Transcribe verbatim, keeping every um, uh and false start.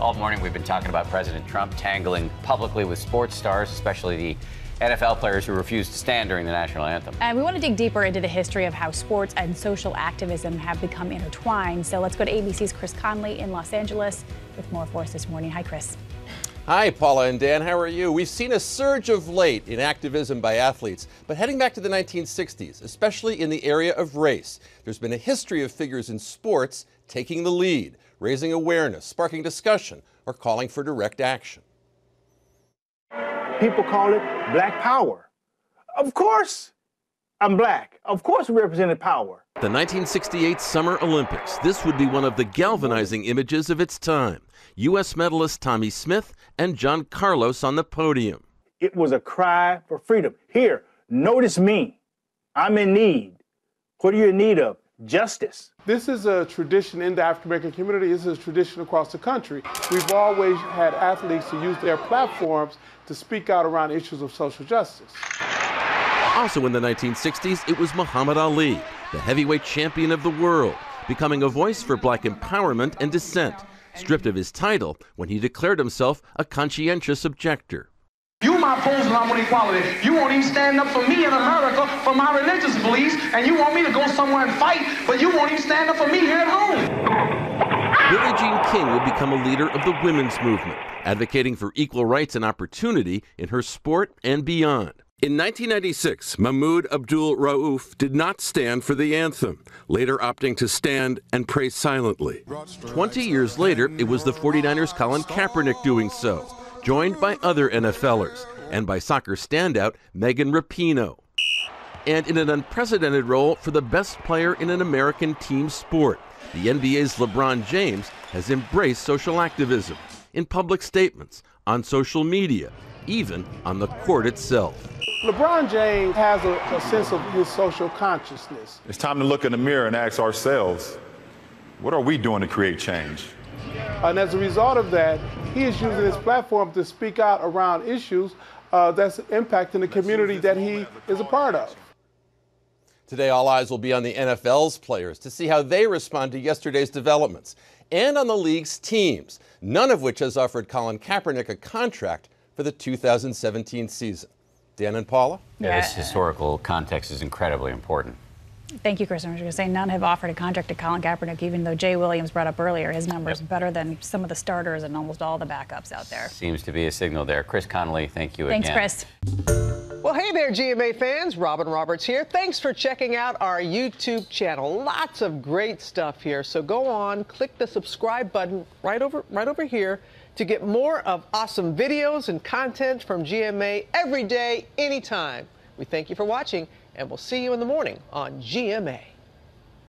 All morning we've been talking about President Trump tangling publicly with sports stars, especially the N F L players who refused to stand during the national anthem. And we want to dig deeper into the history of how sports and social activism have become intertwined. So let's go to A B C's Chris Connelly in Los Angeles with more for us this morning. Hi, Chris. Hi, Paula and Dan. How are you? We've seen a surge of late in activism by athletes, but heading back to the nineteen sixties, especially in the area of race, there's been a history of figures in sports taking the lead, raising awareness, sparking discussion, or calling for direct action. People call it Black Power. Of course I'm black. Of course we represented power. The nineteen sixty-eight Summer Olympics. This would be one of the galvanizing images of its time. U S medalist Tommie Smith and John Carlos on the podium. It was a cry for freedom. Here, notice me. I'm in need. What are you in need of? Justice. This is a tradition in the African American community. This is a tradition across the country. We've always had athletes who use their platforms to speak out around issues of social justice. Also in the nineteen sixties, it was Muhammad Ali, the heavyweight champion of the world, becoming a voice for black empowerment and dissent, stripped of his title when he declared himself a conscientious objector. You my opposing, I want equality. You won't even stand up for me in America for my religious beliefs, and you want me to go somewhere and fight, but you won't even stand up for me here at home. Billie Jean King would become a leader of the women's movement, advocating for equal rights and opportunity in her sport and beyond. In nineteen ninety-six, Mahmoud Abdul Rauf did not stand for the anthem, later opting to stand and pray silently. Twenty years later, it was the forty-niners' Colin Kaepernick doing so, joined by other N F Lers and by soccer standout Megan Rapinoe. And in an unprecedented role for the best player in an American team sport, the N B A's LeBron James has embraced social activism in public statements, on social media, even on the court itself. LeBron James has a, a sense of his social consciousness. It's time to look in the mirror and ask ourselves, what are we doing to create change? And as a result of that, he is using his platform to speak out around issues uh, that's impacting the community that he is a part of. Today, all eyes will be on the N F L's players to see how they respond to yesterday's developments, and on the league's teams, none of which has offered Colin Kaepernick a contract for the two thousand seventeen season. Dan and Paula? Yeah, this historical context is incredibly important. Thank you, Chris. I was going to say none have offered a contract to Colin Kaepernick, even though Jay Williams brought up earlier his numbers yep. better than some of the starters and almost all the backups out there. Seems to be a signal there. Chris Connelly, thank you Thanks, again. Chris. Well, hey there, G M A fans. Robin Roberts here. Thanks for checking out our YouTube channel. Lots of great stuff here. So go on, click the subscribe button right over, right over here to get more of awesome videos and content from G M A every day, anytime. We thank you for watching, and we'll see you in the morning on G M A.